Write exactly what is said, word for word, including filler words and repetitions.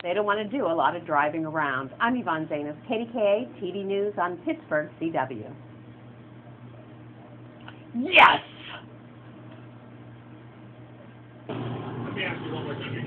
They don't want to do a lot of driving around. I'm Yvonne Zanos, K D K A T V News on Pittsburgh C W. Yes! Let me ask you one more time.